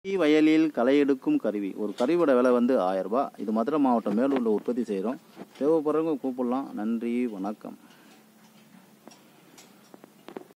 வயலில் களை எடுக்கும் கருவி. ஒரு கருவியோட விலை வந்து 1000 ரூபாய். இது மதுரை மாவட்டம் மேலூரில் உற்பத்தி செய்கிறோம். தேவைப்படுறவங்க கூப்பிடலாம். நன்றி, வணக்கம்.